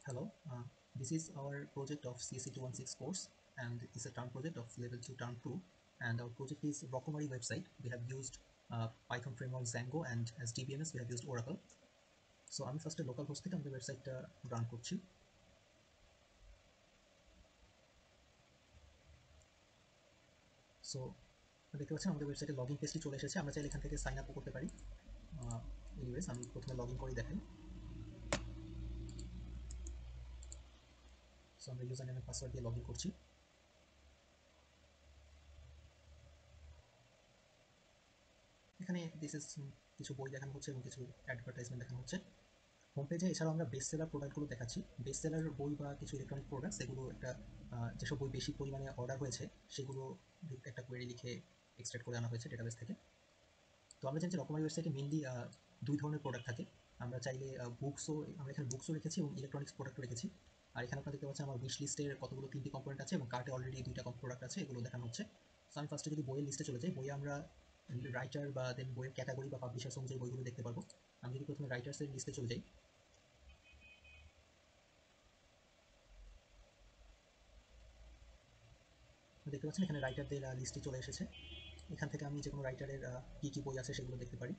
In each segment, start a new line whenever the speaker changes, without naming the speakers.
Hello, this is our project of CSE 216 course, and it's a term project of level 2 term 2, and our project is Rockamari website. We have used Python framework Django, and as DBMS we have used Oracle. So আমি ফার্স্টে local host থেকে আমাদের ওয়েবসাইটটা run করছি। So দেখতে পাচ্ছেন আমাদের ওয়েবসাইটে লগইন পেজটি চলে এসেছে। আমরা চাইলে এখান থেকে সাইন আপও করতে পারি। এনিওয়েজ আমি প্রথমে লগইন করে দেখাই। সো আমরা ইউজার নেম এন্ড পাসওয়ার্ড দিয়ে লগইন করছি। এখানে কিছু বই দেখানো হচ্ছে এবং কিছু অ্যাডভার্টাইজমেন্ট দেখানো হচ্ছে হোম পেজে। এছাড়াও আমরা বেস্ট সেলার প্রোডাক্টগুলো দেখাচ্ছি। বেস্ট সেলার বই বা কিছু ইলেকট্রনিক প্রোডাক্টস এগুলো একটা যেসব বই বেশি পরিমাণে অর্ডার হয়েছে সেগুলো একটা কোয়েরি লিখে এক্সট্রাক্ট করে আনা হয়েছে ডেটাবেস থেকে। তো আমরা জানি যে রকমারি ওয়েবসাইটে মেনলি দুই ধরনের প্রোডাক্ট থাকে। আমরা চাইলে আমরা এখানে বুকসও রেখেছি এবং ইলেকট্রনিক্স প্রোডাক্টও রেখেছি। আর এখানে আপনারা দেখতে পাচ্ছেন আমার উইশ লিস্টের কতগুলো 3টি কম্পোনেন্ট আছে এবং কার্টে অলরেডি 2টা প্রোডাক্ট আছে, এগুলো দেখানো হচ্ছে। সো আমি ফার্স্টে যদি বইয়ের লিস্টে চলে যাই, বইয়ে আমরা রাইটার বা দেন বইয়ের ক্যাটাগরি বা পাবলিশার্স অনুযায়ী বইগুলো দেখতে পারবো। আমি যদি প্রথমে রাইটার্সের লিস্টে চলে যাই, দেখতে পাচ্ছেন এখানে রাইটারদের লিস্টে চলে এসেছে। এখান থেকে আমি যে কোনো রাইটারের কী কী বই আছে সেগুলো দেখতে পারি।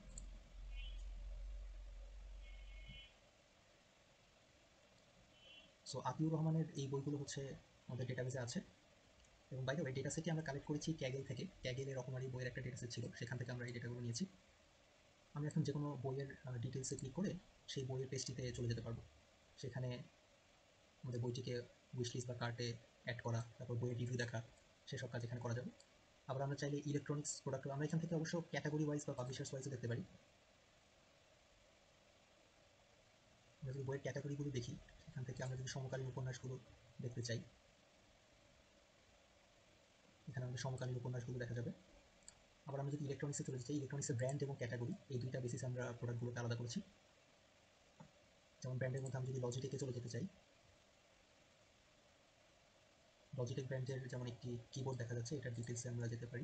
সো আতিউর রহমানের এই বইগুলো হচ্ছে আমাদের ডেটাবেসে আছে। এবং বাইরে ওই ডেটা সেটটি আমরা কালেক্ট করেছি ক্যাগেল থেকে। ক্যাগেলে রকমারি বইয়ের একটা ডেটা সেট ছিল, সেখান থেকে আমরা এই ডেটাগুলো নিয়েছি। আমি এখন যে কোনো বইয়ের ডিটেলসে ক্লিক করে সেই বইয়ের পেজটিতে চলে যেতে পারবো। সেখানে আমাদের বইটিকে উইশ লিস্ট বা কার্টে অ্যাড করা, তারপর বইয়ের রিভিউ দেখা, সেসব কাজ এখানে করা যাবে। আবার আমরা চাইলে ইলেকট্রনিক্স প্রোডাক্ট আমরা এখান থেকে অবশ্য ক্যাটাগরি ওয়াইজ বা পাবলিশার্স ওয়াইজও দেখতে পারি। আমরা যদি বইয়ের ক্যাটাগরিগুলো দেখি, সেখান থেকে আমরা যদি সমকালীন উপন্যাসগুলো দেখতে চাই, এখানে আমাদের সমকালীন উপন্যাসগুলো দেখা যাবে। আবার আমরা যদি ইলেকট্রনিক্সে চলে যাই, ইলেকট্রনিক্সের ব্র্যান্ড এবং ক্যাটাগরি এই দুইটা বেসিস আমরা প্রোডাক্টগুলোকে আলাদা করেছি। যেমন ব্র্যান্ডের মধ্যে আমি যদি লজিটেকে চলে যেতে চাই, লজিটেক ব্র্যান্ডের যেমন একটি কিবোর্ড দেখা যাচ্ছে, এটার ডিটেলসে আমরা যেতে পারি।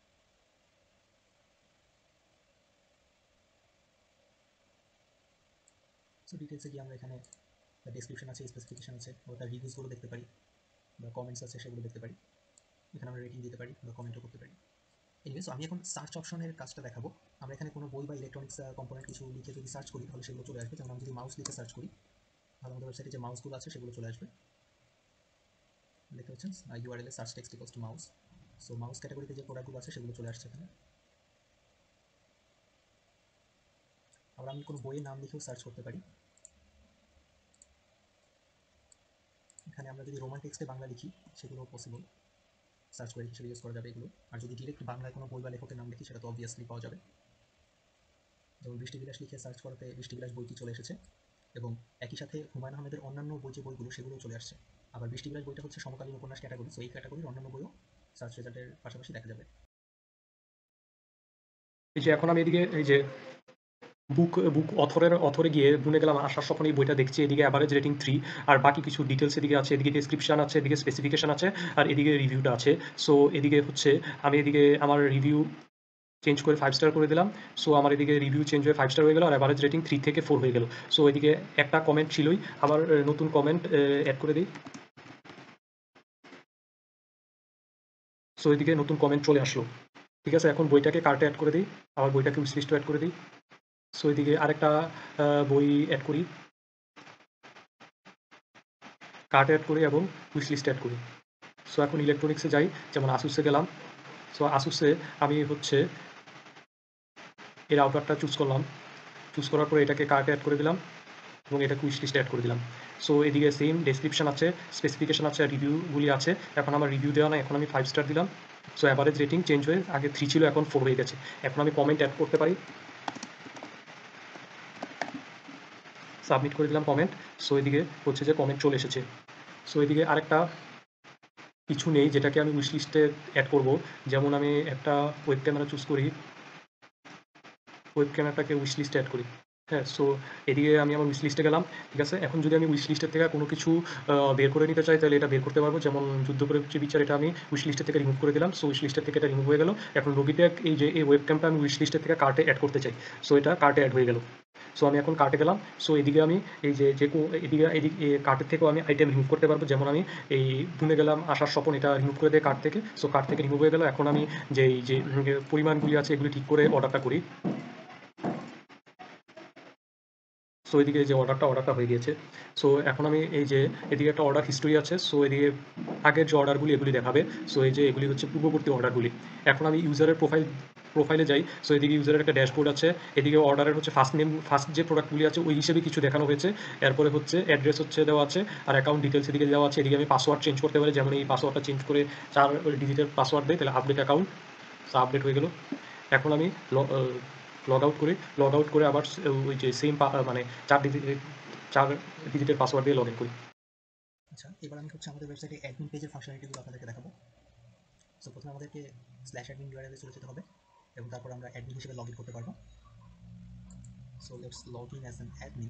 সো ডিটেলসে গিয়ে আমরা এখানে ডেসক্রিপশন আছে, স্পেসিফিকেশন আছে, বা তার রিভিউসগুলো দেখতে পারি, বা কমেন্টস আছে সেগুলো দেখতে পারি। এখানে আমরা রেটিং দিতে পারি বা কমেন্টও করতে পারি। এনিওয়েজ আমি এখন সার্চ অপশনের কাজটা দেখাবো। আমরা এখানে কোনো বই বা ইলেকট্রনিক্স কম্পোনেন্ট কিছু লিখে যদি সার্চ করি তাহলে সেগুলো চলে আসবে। যেমন আমি যদি মাউস লিখে সার্চ করি তাহলে আমাদের ওয়েবসাইটে যে মাউসগুলো আছে সেগুলো চলে আসবে। দেখতে পাচ্ছেন ইউআরএল এ search text equals to mouse. So mouse ক্যাটাগরিতে যে প্রোডাক্টগুলো আছে সেগুলো চলে আসছে এখানে। আবার আমি কোনো বইয়ের নাম লিখেও সার্চ করতে পারি। এখানে আমরা যদি রোমান টেক্সটে বাংলা লিখি সেগুলো পসিবল, সার্চ কোয়েরি হিসেবে ইউজ করা যাবে এগুলো। আর যদি ডিরেক্ট বাংলায় কোনো বই বা লেখকের নাম লিখি সেটা তো অবভিয়াসলি পাওয়া যাবে। যেমন বৃষ্টিবিলাস লিখে সার্চ করাতে বৃষ্টিবিলাস বইটি চলে এসেছে, এবং একই সাথে হুমায়ুন আহমেদের অন্যান্য বই যে বইগুলো সেগুলো চলে আসছে। আবার বৃষ্টিবিলাস বইটা হচ্ছে সমকালীন উপন্যাস ক্যাটাগরি, সো এই ক্যাটাগরির অন্যান্য বইও সার্চ রেজাল্টের পাশাপাশি দেখা যাবে।
এই যে এখন আমি এদিকে এই যে বুক অথরে গিয়ে বুনে গেলাম আশার স্বপ্ন, এই বইটা দেখছি। এদিকে অ্যাভারেজ রেটিং 3, আর বাকি কিছু ডিটেলস এদিকে আছে, এদিকে ডেসক্রিপশন আছে, এদিকে স্পেসিফিকেশন আছে, আর এদিকে রিভিউটা আছে। সো এদিকে হচ্ছে আমি এদিকে আমার রিভিউ চেঞ্জ করে 5 স্টার করে দিলাম। সো আমার এদিকে রিভিউ চেঞ্জ হয়ে 5 স্টার হয়ে গেল, আর অ্যাভারেজ রেটিং 3 থেকে 4 হয়ে গেল। সো এদিকে একটা কমেন্ট ছিলই, আবার নতুন কমেন্ট অ্যাড করে দিই। সো এদিকে নতুন কমেন্ট চলে আসলো। ঠিক আছে, এখন বইটাকে কার্টে অ্যাড করে দিই, আবার বইটাকে উইশ লিস্টে অ্যাড করে দিই। সো এদিকে আরেকটা বই অ্যাড করি, কার্ট অ্যাড করি এবং উইশ লিস্ট অ্যাড করি। সো এখন ইলেকট্রনিক্সে যাই, যেমন আসুসে গেলাম। সো আসুসে আমি হচ্ছে এর রাউটারটা চুজ করলাম, চুজ করার পরে এটাকে কার্টে অ্যাড করে দিলাম এবং এটাকে উইশ লিস্টে অ্যাড করে দিলাম। সো এদিকে সেম ডেসক্রিপশন আছে, স্পেসিফিকেশন আছে, আর রিভিউগুলি আছে। এখন আমার রিভিউ দেওয়া না, এখন আমি 5 স্টার দিলাম। সো অ্যাভারেজ রেটিং চেঞ্জ হয়ে আগে 3 ছিল, এখন 4 হয়ে গেছে। এখন আমি কমেন্ট অ্যাড করতে পারি, সাবমিট করে দিলাম কমেন্ট। সো এদিকে হচ্ছে যে কমেন্ট চলে এসেছে। সো এদিকে আরেকটা কিছু নেই যেটাকে আমি উইশ লিস্টে অ্যাড করব। যেমন আমি একটা ওয়েব ক্যামেরা চুজ করি, ওয়েব ক্যামেরাটাকে উইশ লিস্টে অ্যাড করি। হ্যাঁ, সো এদিকে আমি আমার উইশ লিস্টে গেলাম। ঠিক আছে, এখন যদি আমি উইশ লিস্টের থেকে কোনো কিছু বের করে নিতে চাই তাহলে এটা বের করতে পারবো। যেমন যুদ্ধ করে বিচার, এটা আমি উইশ লিস্টের থেকে রিমুভ করে দিলাম। সো উইশ লিস্টের থেকে এটা রিমুভ হয়ে গেল। এখন লগিটেক এই যে এই ওয়েব ক্যামটা আমি উইশ লিস্টের থেকে কার্টে অ্যাড করতে চাই, সো এটা কার্টে অ্যাড হয়ে গেল। সো আমি এখন কার্টে গেলাম। সো এদিকে আমি এই যে এদিকে কার্টের থেকেও আমি আইটেম রিমুভ করতে পারবো। যেমন আমি এই ভুলে গেলাম আসার স্বপন, এটা রিমুভ করে দেয় কার্ট থেকে। সো কার্ট থেকে রিমুভ হয়ে গেল। এখন আমি যে পরিমাণগুলি আছে এগুলি ঠিক করে অর্ডারটা করি। সো এদিকে যে অর্ডারটা হয়ে গিয়েছে। সো এখন আমি এই যে এদিকে একটা অর্ডার হিস্টোরি আছে। সো এদিকে আগের যে অর্ডারগুলি এগুলি দেখাবে। সো এই যে এগুলি হচ্ছে পূর্ববর্তী অর্ডারগুলি। এখন আমি ইউজারের প্রোফাইলে যাই। সো এদিকে ইউজারের একটা ড্যাশবোর্ড আছে। এদিকে অর্ডারের হচ্ছে ফার্স্ট যে প্রোডাক্টগুলি আছে ওই হিসেবে কিছু দেখানো হয়েছে। এরপরে হচ্ছে অ্যাড্রেস হচ্ছে দেওয়া আছে, আর অ্যাকাউন্ট ডিটেলস এদিকে দেওয়া আছে। এদিকে আমি পাসওয়ার্ড চেঞ্জ করতে পারি, যেমন এই পাসওয়ার্ডটা চেঞ্জ করে 4 ডিজিটের পাসওয়ার্ড দেয়, তাহলে আপডেট অ্যাকাউন্ট। সো আপডেট হয়ে গেল। এখন আমি লগ আউট করে আবার ওই যে সেম মানে 4 ডিজিটের পাসওয়ার্ড দিয়ে লগ ইন করি।
আচ্ছা, এবার আমি হচ্ছে আমাদের ওয়েবসাইটে অ্যাডমিন পেজের ফাংশনালিটিগুলো আপনাদেরকে দেখাবো। সো প্রথমে আমাদেরকে /admin ইউআরএলে চলে যেতে হবে এবং তারপর আমরা অ্যাডমিন হিসেবে লগ ইন করতে পারবো। So let's log in as an admin.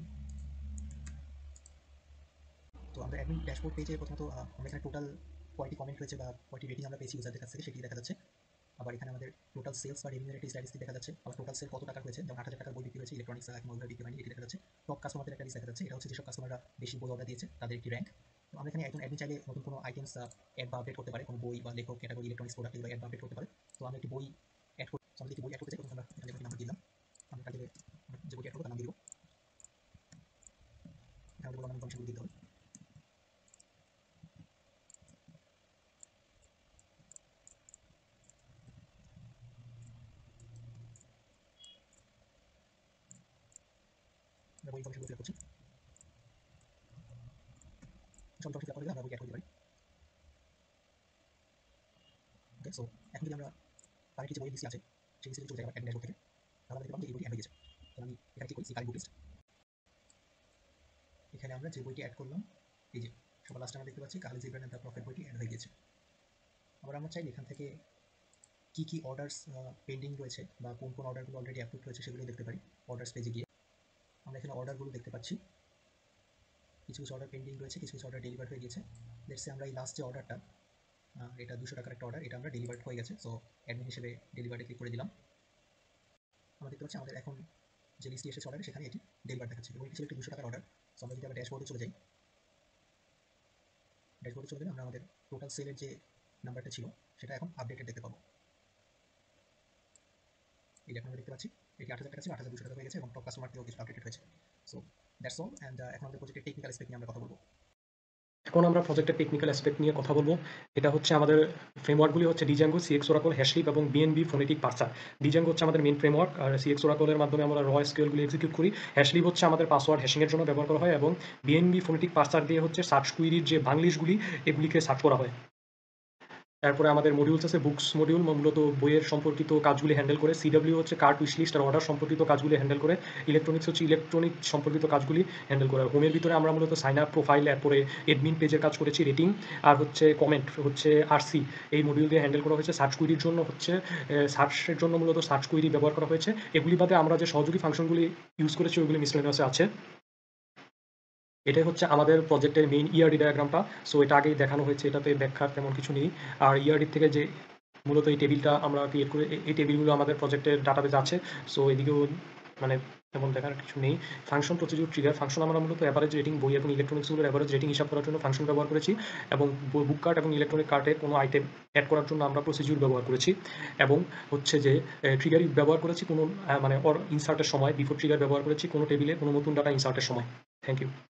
তো আমরা অ্যাডমিন ড্যাশবোর্ড পেজে প্রথমত আমরা এখানে টোটাল কয়টি কমেন্ট রয়েছে বা কয়টি রেটিং আমরা পেয়েছি ইউজারদের কাছ থেকে সেটি দেখা যাচ্ছে। আবার এখানে আমাদের টোটাল সেলস বা রেভিনিউর স্ট্যাটিস্টিক দেখা যাচ্ছে। আবার টোটাল সেল কত টাকা হয়েছে, যেমন 8,000 টাকার বই বিক্রি হয়েছে, ইলেকট্রনিক্স এখন ওইভাবে বিক্রি হয়নি, এটি দেখা যাচ্ছে। টপ কাস্টমারদের একটা লিস্ট দেখা যাচ্ছে। এটা হচ্ছে যেসব কাস্টমাররা বেশি বই অর্ডার দিয়েছে তাদের একটি র্যাঙ্ক। তো আমরা এখানে একজন অ্যাডমিন চাইলে নতুন কোনো আইটেমস অ্যাড বা আপডেট করতে পারে, কোনো বই বা লেখক ক্যাটাগরি ইলেকট্রনিক্স প্রোডাক্ট এগুলো অ্যাড বা আপডেট করতে পারে। তো আমরা একটি বই অ্যাড করতে চাই, প্রথমে আমরা এখানে একটি নাম্বার দিলাম। আমরা কাজে যে বইটি অ্যাড করবো তার নাম দিব। এখানে বললাম ইনফরমেশনগুলো দিতে হবে। আমরা বই ইনফরমেশনগুলো ফিল করছি। সব ইনফরমেশন ফিল করে দিলে আমরা বইটি অ্যাড করতে পারি। ওকে, সো এখন যদি আমরা কারেন্টলি যে বই লিস্ট আছে সেই লিস্টে চলে যাই অ্যাডমিন ড্যাশবোর্ড থেকে, তাহলে আমরা দেখতে পাবো যে এই বইটি অ্যাড হয়ে গেছে। তো আমি এখানে কি করি, কারেন্ট বুক লিস্ট। এখানে আমরা যে বইটি অ্যাড করলাম, এই যে সবার লাস্টে আমরা দেখতে পাচ্ছি Karl Gibran and the prophet বইটি অ্যাড হয়ে গেছে। আবার আমরা চাইলে এখান থেকে কি অর্ডারস পেন্ডিং রয়েছে বা কোন অর্ডারগুলো অলরেডি অ্যাপ্রুভ রয়েছে সেগুলো দেখতে পারি। অর্ডারস পেজে গিয়ে আমরা এখানে অর্ডারগুলো দেখতে পাচ্ছি। কিছু অর্ডার পেন্ডিং রয়েছে, কিছু অর্ডার ডেলিভার হয়ে গেছে। লেটস সে আমরা এই লাস্ট যে অর্ডারটা, এটা 200 টাকার একটা অর্ডার, এটা আমরা ডেলিভার্ড হয়ে গেছে। সো অ্যাডমিন হিসেবে ডেলিভারি ক্লিক করে দিলাম। আমরা দেখতে পাচ্ছি আমাদের এখন যে লিস্টে এসেছে অর্ডারে সেখানে এটি ডেলিভার দেখাচ্ছে এবং এটি ছিল একটি 200 টাকার অর্ডার। সো আমরা যদি আবার ড্যাশবোর্ডে চলে যাই, ড্যাশবোর্ডে চলে গেলে আমরা আমাদের টোটাল সেলের যে নাম্বারটা ছিল সেটা এখন আপডেটেড দেখতে পাবো। এই যে এখন আমরা দেখতে পাচ্ছি এটি 8,000 টাকা ছিল, 8,200 টাকা হয়ে গেছে এবং টপ কাস্টমার থেকেও কিছু আপডেটেড হয়েছে। So that's all. অ্যান্ড এখন আমাদের প্রজেক্টের টেকনিক্যাল অ্যাসপেক্ট নিয়ে আমরা কথা বলবো।
এখন আমরা প্রজেক্টের টেকনিক্যাল অ্যাসপেক্ট নিয়ে কথা বলবো। এটা হচ্ছে আমাদের ফ্রেমওয়ার্কগুলি হচ্ছে ডিজাঙ্গো, সিএক্স ওরাকল, হ্যাশলিপ এবং বিএনবি ফোনেটিক পার্সার। ডিজাঙ্গো হচ্ছে আমাদের মেন ফ্রেমওয়ার্ক, আর সিএক্স ওরাকলের মাধ্যমে আমরা র এসকিউএলগুলি এক্সিকিউট করি। হ্যাশলিপ হচ্ছে আমাদের পাসওয়ার্ড হ্যাশিংয়ের জন্য ব্যবহার করা হয় এবং বিএনবি ফোনেটিক পার্সার দিয়ে হচ্ছে সার্চ কুইরির যে বাংলিশগুলি এগুলিকে সার্চ করা হয়। তারপরে আমাদের মডিউলস আছে, বুকস মডিউল মূলত বইয়ের সম্পর্কিত কাজগুলি হ্যান্ডেল করে। সিডব্লিউ হচ্ছে কার্ট উইশ লিস্ট আর অর্ডার সম্পর্কিত কাজগুলি হ্যান্ডেল করে। ইলেকট্রনিক্স হচ্ছে ইলেকট্রনিক সম্পর্কিত কাজগুলি হ্যান্ডেল করে। হোমের ভিতরে আমরা মূলত সাইন আপ, প্রোফাইল, এরপরে এডমিন পেজের কাজ করেছি, রেটিং আর হচ্ছে কমেন্ট হচ্ছে আরসি এই মডিউল দিয়ে হ্যান্ডেল করা হয়েছে। সার্চ কুইরির জন্য হচ্ছে সার্চের জন্য মূলত সার্চ কুইরি ব্যবহার করা হয়েছে। এগুলি বাদে আমরা যে সহযোগী ফাংশনগুলি ইউজ করেছি ওইগুলি মিসলেনিয়াসে আছে। এটাই হচ্ছে আমাদের প্রজেক্টের মেইন ইআরডি ডায়াগ্রামটা। সো এটা আগেই দেখানো হয়েছে, এটাতে ব্যাখ্যার তেমন কিছু নেই। আর ইআরডি থেকে যে মূলত এই টেবিলটা আমরা ক্রিয়েট করে, এই টেবিলগুলো আমাদের প্রজেক্টের ডাটাবেজ আছে। সো এদিকেও মানে তেমন দেখার কিছু নেই। Function, procedure, trigger. ফাংশন আমরা মূলত অ্যাভারেজ রেটিং, বই এবং ইলেকট্রনিক্সগুলোর অ্যাভারেজ রেটিং হিসাব করার জন্য ফাংশন ব্যবহার করেছি, এবং বুক কার্ট এবং ইলেকট্রনিক কার্টে কোনো আইটেম অ্যাড করার জন্য আমরা প্রসিডিউর ব্যবহার করেছি, এবং হচ্ছে যে ট্রিগার ব্যবহার করেছি কোনো মানে ইনসার্টের সময়, বিফোর ট্রিগার ব্যবহার করেছি কোনো টেবিলে কোনো নতুন ডাটা ইনসার্টের সময়। Thank you.